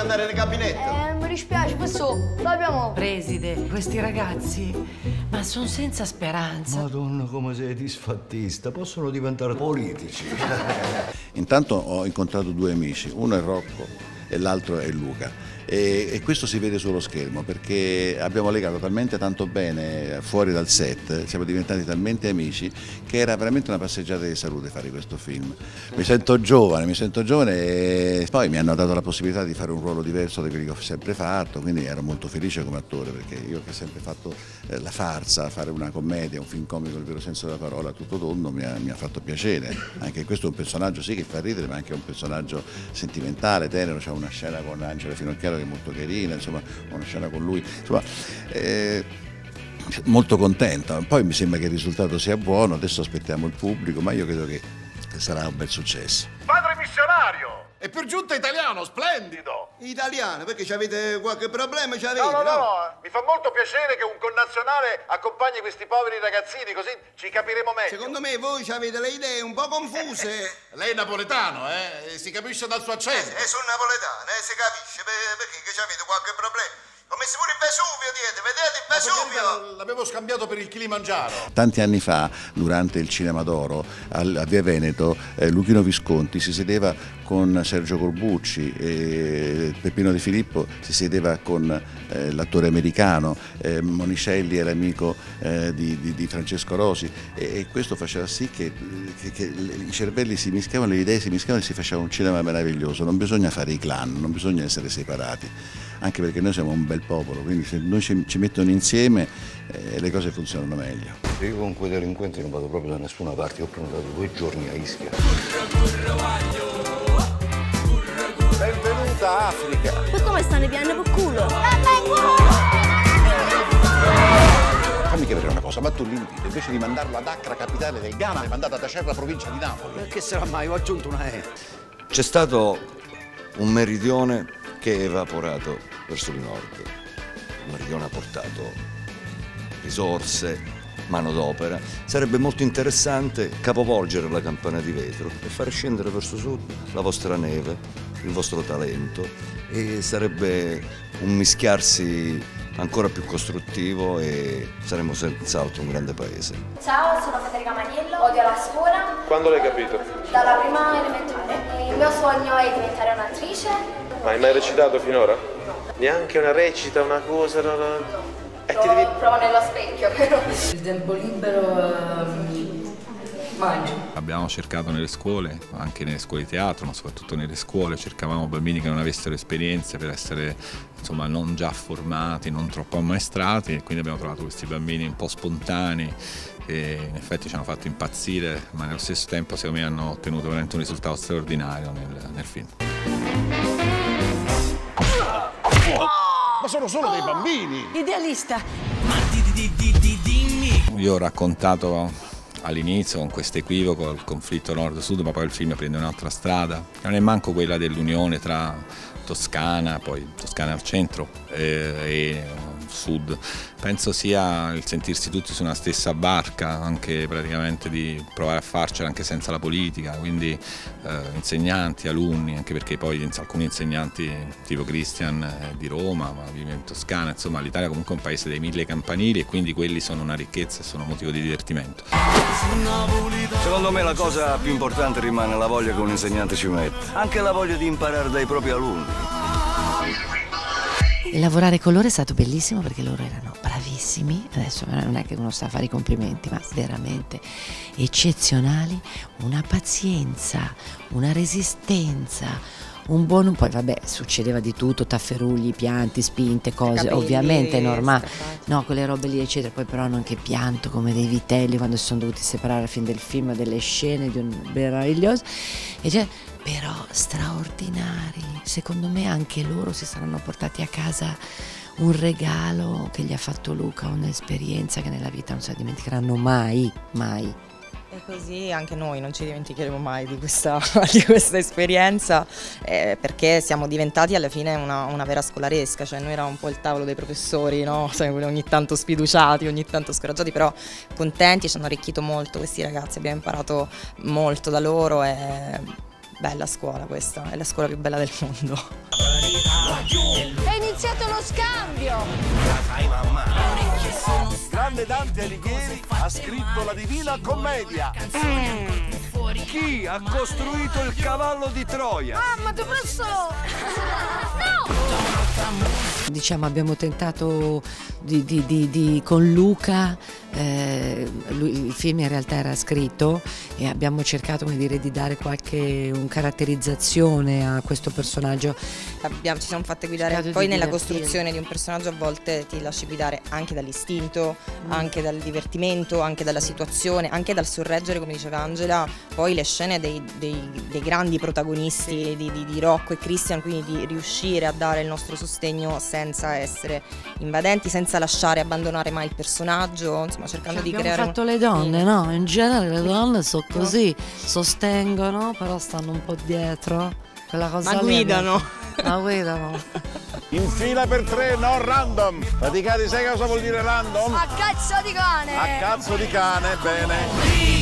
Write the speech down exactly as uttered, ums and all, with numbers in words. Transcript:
andare nel gabinetto? Eh, mi dispiace, questo l'abbiamo. Preside, questi ragazzi, ma sono senza speranza. Madonna, come sei disfattista, possono diventare politici. Intanto ho incontrato due amici, uno è Rocco e l'altro è Luca. E, e questo si vede sullo schermo perché abbiamo legato talmente tanto bene fuori dal set, siamo diventati talmente amici che era veramente una passeggiata di salute fare questo film. Mi sento giovane, mi sento giovane e poi mi hanno dato la possibilità di fare un ruolo diverso da quelli che ho sempre fatto, quindi ero molto felice come attore perché io che ho sempre fatto eh, la farsa, fare una commedia, un film comico nel vero senso della parola, tutto tondo, mi ha, mi ha fatto piacere. Anche questo è un personaggio sì che fa ridere, ma anche un personaggio sentimentale, tenero, c'è una scena con Angela Finocchiaro che è molto carina, insomma, una scena con lui, insomma, eh, molto contenta. Poi mi sembra che il risultato sia buono, adesso aspettiamo il pubblico, ma io credo che sarà un bel successo. Padre missionario! E per giunta italiano, splendido! Italiano, perché avete qualche problema? C'avete, No, no, no, no? no, mi fa molto piacere che un connazionale accompagni questi poveri ragazzini, così ci capiremo meglio. Secondo me voi avete le idee un po' confuse. Lei è napoletano, eh? Si capisce dal suo accento. Eh, sono napoletano, eh, si capisce, perché che avete qualche problema? Ho messo pure il Vesuvio, diete, vedete il Vesuvio? L'avevo scambiato per il Kilimangiaro. Tanti anni fa, durante il Cinema d'Oro a Via Veneto, eh, Luchino Visconti si sedeva con Sergio Corbucci, e Peppino De Filippo si sedeva con eh, l'attore americano, eh, Monicelli era amico eh, di, di, di Francesco Rosi e, e questo faceva sì che, che, che i cervelli si mischiavano, le idee si mischiavano e si faceva un cinema meraviglioso. Non bisogna fare i clan, non bisogna essere separati, anche perché noi siamo un bel popolo, quindi se noi ci, ci mettono insieme eh, le cose funzionano meglio. Io con quei delinquenti non vado proprio da nessuna parte, ho prenotato due giorni a Ischia. Benvenuta Africa! Ma come stanno piano per culo? Fammi capire una cosa, ma tu l'invito, invece di mandarlo ad Accra, capitale del Ghana, l'hai mandato ad Acerra, provincia di Napoli. Perché sarà mai? Ho aggiunto una E. C'è stato un meridione che è evaporato verso il nord. Il meridione ha portato risorse, manodopera. Sarebbe molto interessante capovolgere la campana di vetro e fare scendere verso sud la vostra neve, il vostro talento, e sarebbe un mischiarsi ancora più costruttivo e saremmo senz'altro un grande paese. Ciao, sono Federica Maniello, odio la scuola. Quando l'hai capito? Dalla prima elementare. Il mio sogno è diventare un'attrice. Ma hai mai recitato finora? No. Neanche una recita, una cosa, no, no. E Provo, ti devi... provo nello specchio, però. Il tempo libero ehm, mangio. Abbiamo cercato nelle scuole, anche nelle scuole di teatro, ma soprattutto nelle scuole, cercavamo bambini che non avessero esperienze per essere, insomma, non già formati, non troppo ammaestrati, e quindi abbiamo trovato questi bambini un po' spontanei e in effetti ci hanno fatto impazzire, ma nello stesso tempo secondo me hanno ottenuto veramente un risultato straordinario nel, nel film. Ma sono solo dei bambini! Idealista. Io ho raccontato all'inizio con questo equivoco il conflitto nord-sud, ma poi il film prende un'altra strada, non è manco quella dell'unione tra Toscana, poi Toscana al centro e, e sud. Penso sia il sentirsi tutti su una stessa barca, anche praticamente di provare a farcela anche senza la politica, quindi eh, insegnanti, alunni, anche perché poi alcuni insegnanti tipo Christian è di Roma, ma vive in Toscana, insomma l'Italia comunque è un paese dei mille campanili e quindi quelli sono una ricchezza e sono motivo di divertimento. Secondo me la cosa più importante rimane la voglia che un insegnante ci mette, anche la voglia di imparare dai propri alunni. E lavorare con loro è stato bellissimo perché loro erano bravissimi, adesso non è che uno sa fare i complimenti, ma veramente eccezionali, una pazienza, una resistenza, un buon... poi vabbè succedeva di tutto, tafferugli, pianti, spinte, cose, capelli, ovviamente è normale, no, quelle robe lì eccetera, poi però hanno anche pianto come dei vitelli quando si sono dovuti separare alla fine del film, delle scene di un meraviglioso, e cioè, però straordinari, secondo me anche loro si saranno portati a casa un regalo che gli ha fatto Luca, un'esperienza che nella vita non si dimenticheranno mai, mai. E così anche noi non ci dimenticheremo mai di questa, di questa esperienza, eh, perché siamo diventati alla fine una, una vera scolaresca, cioè noi eravamo un po' il tavolo dei professori, no? Ogni tanto sfiduciati, ogni tanto scoraggiati, però contenti, ci hanno arricchito molto questi ragazzi, abbiamo imparato molto da loro e bella scuola questa, è la scuola più bella del mondo. È iniziato lo scambio. Grande Dante Alighieri ha scritto la Divina Commedia. Chi ha costruito il cavallo di Troia? Ah, ma tu posso... No! Diciamo abbiamo tentato di, di, di, di, con Luca, eh, lui, il film in realtà era scritto e abbiamo cercato, come dire, di dare qualche un caratterizzazione a questo personaggio. Abbiamo, ci siamo fatte guidare, poi nella costruzione di un personaggio a volte ti lasci guidare anche dall'istinto, mm. anche dal divertimento, anche dalla situazione, anche dal sorreggere, come diceva Angela, poi le scene dei, dei, dei grandi protagonisti sì. di, di, di Rocco e Christian, quindi di riuscire a dare il nostro sostegno senza essere invadenti, senza lasciare abbandonare mai il personaggio, insomma cercando cioè, di creare... Abbiamo fatto le donne, no? In genere le donne sono così, sostengono, però stanno un po' dietro. Quella cosa ma guidano. Ma guidano. In fila per tre, no random. Faticati, sai cosa vuol dire random? A cazzo di cane. A cazzo di cane, bene.